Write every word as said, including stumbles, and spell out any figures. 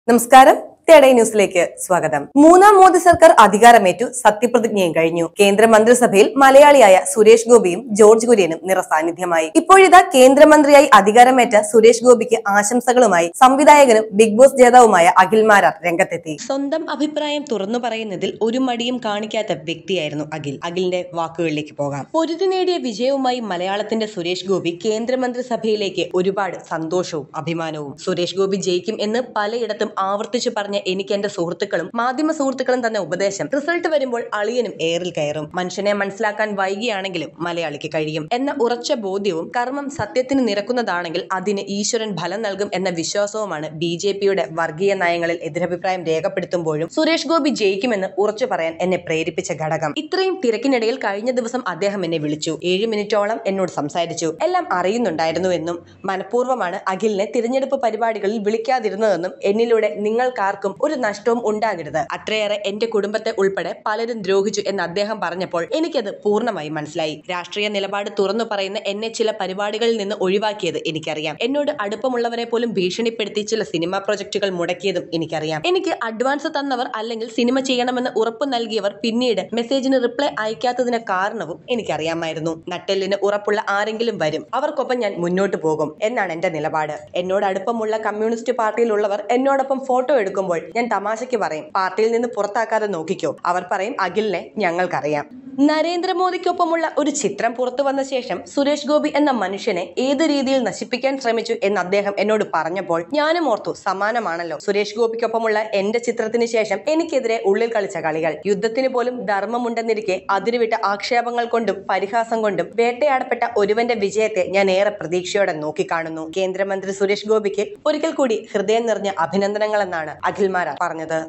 നമസ്കാരം. തേടൈ ന്യൂസിലേക്ക് സ്വാഗതം. മൂന്നാം മോദി സർക്കാർ അധികാരമേറ്റു, സത്യപ്രതിജ്ഞയും കഴിഞ്ഞു. കേന്ദ്രമന്ത്രിസഭയിൽ മലയാളിയായ സുരേഷ് ഗോപിയും ജോർജ് കുര്യനും നിറസാന്നിധ്യമായി. ഇപ്പോഴിതാ കേന്ദ്രമന്ത്രിയായി അധികാരമേറ്റ സുരേഷ് ഗോപിക്ക് ആശംസകളുമായി സംവിധായകനും ബിഗ് ബോസ് ജേതാവുമായ അഖിൽ മാരാർ രംഗത്തെത്തി. സ്വന്തം അഭിപ്രായം തുറന്നു പറയുന്നതിൽ ഒരു മടിയും കാണിക്കാത്ത വ്യക്തിയായിരുന്നു അഖിൽ. അഖിലിന്റെ വാക്കുകളിലേക്ക് പോകാം. പൊരുതി നേടിയ വിജയവുമായി മലയാളത്തിന്റെ സുരേഷ് ഗോപി കേന്ദ്രമന്ത്രിസഭയിലേക്ക് ഒരുപാട് സന്തോഷവും അഭിമാനവും. സുരേഷ് ഗോപി ജയിക്കും എന്ന് പലയിടത്തും ആവർത്തിച്ചു പറഞ്ഞ എനിക്ക് എന്റെ സുഹൃത്തുക്കളും മാധ്യമ സുഹൃത്തുക്കളും തന്നെ ഉപദേശം, റിസൾട്ട് വരുമ്പോൾ അളിയനും എയറിൽ കയറും. മനുഷ്യനെ മനസ്സിലാക്കാൻ വൈകിയാണെങ്കിലും മലയാളിക്ക് കഴിയും എന്ന ഉറച്ച ബോധ്യവും കർമ്മം സത്യത്തിന് നിരക്കുന്നതാണെങ്കിൽ അതിന് ഈശ്വരൻ ഫലം നൽകും എന്ന വിശ്വാസവുമാണ് ബി ജെ പിയുടെ വർഗീയ നയങ്ങളിൽ എതിരഭിപ്രായം രേഖപ്പെടുത്തുമ്പോഴും സുരേഷ് ഗോപി ജയിക്കുമെന്ന് ഉറച്ചു പറയാൻ എന്നെ പ്രേരിപ്പിച്ച ഘടകം. ഇത്രയും തിരക്കിനിടയിൽ കഴിഞ്ഞ ദിവസം അദ്ദേഹം എന്നെ വിളിച്ചു. ഏഴ് മിനിറ്റോളം എന്നോട് സംസാരിച്ചു. എല്ലാം അറിയുന്നുണ്ടായിരുന്നുവെന്നും മനഃപൂർവ്വമാണ് അഖിലിനെ തിരഞ്ഞെടുപ്പ് പരിപാടികളിൽ വിളിക്കാതിരുന്നതെന്നും എന്നിലൂടെ നിങ്ങൾക്കാർക്കും ഒരു നഷ്ടവും ഉണ്ടാകരുത്, അത്രയേറെ എന്റെ കുടുംബത്തെ ഉൾപ്പെടെ പലരും ദ്രോഹിച്ചു എന്ന് അദ്ദേഹം പറഞ്ഞപ്പോൾ എനിക്കത് പൂർണ്ണമായി മനസ്സിലായി. രാഷ്ട്രീയ നിലപാട് തുറന്നു പറയുന്ന എന്നെ ചില പരിപാടികളിൽ നിന്ന് ഒഴിവാക്കിയത് എനിക്കറിയാം. എന്നോട് അടുപ്പമുള്ളവരെ പോലും ഭീഷണിപ്പെടുത്തി ചില സിനിമാ പ്രൊജക്ടുകൾ മുടക്കിയതും എനിക്കറിയാം. എനിക്ക് അഡ്വാൻസ് തന്നവർ അല്ലെങ്കിൽ സിനിമ ചെയ്യണമെന്ന് ഉറപ്പ് നൽകിയവർ പിന്നീട് മെസ്സേജിന് റിപ്ലൈ അയക്കാത്തതിന് കാരണവും എനിക്കറിയാമായിരുന്നു. നട്ടെല്ലിന് ഉറപ്പുള്ള ആരെങ്കിലും വരും, അവർക്കൊപ്പം ഞാൻ മുന്നോട്ട് പോകും എന്നാണ് എന്റെ നിലപാട്. എന്നോട് അടുപ്പമുള്ള കമ്മ്യൂണിസ്റ്റ് പാർട്ടിയിലുള്ളവർ എന്നോടൊപ്പം ഫോട്ടോ എടുക്കുമ്പോൾ ഞാൻ തമാശയ്ക്ക് പറയും, പാർട്ടിയിൽ നിന്ന് പുറത്താക്കാതെ നോക്കിക്കോ. അവർ പറയും, അഖിലിനെ ഞങ്ങൾക്കറിയാം. നരേന്ദ്രമോദിക്കൊപ്പമുള്ള ഒരു ചിത്രം പുറത്തു വന്ന ശേഷം സുരേഷ് ഗോപി എന്ന മനുഷ്യനെ ഏത് രീതിയിൽ നശിപ്പിക്കാൻ ശ്രമിച്ചു എന്ന് അദ്ദേഹം എന്നോട് പറഞ്ഞപ്പോൾ ഞാനും ഓർത്തു, സമാനമാണല്ലോ സുരേഷ് ഗോപിക്കൊപ്പമുള്ള എന്റെ ചിത്രത്തിന് ശേഷം എനിക്കെതിരെ ഉള്ളിൽ കളിച്ച കളികൾ. യുദ്ധത്തിന് പോലും ധർമ്മമുണ്ടെന്നിരിക്കെ അതിരുവിട്ട ആക്ഷേപങ്ങൾ കൊണ്ടും പരിഹാസം കൊണ്ടും വേട്ടയാടപ്പെട്ട ഒരുവന്റെ വിജയത്തെ ഞാൻ ഏറെ പ്രതീക്ഷയോടെ നോക്കിക്കാണുന്നു. കേന്ദ്രമന്ത്രി സുരേഷ് ഗോപിക്ക് ഒരിക്കൽ കൂടി ഹൃദയം നിറഞ്ഞ അഭിനന്ദനങ്ങൾ എന്നാണ് അഖിൽ മാരാർ പറഞ്ഞത്.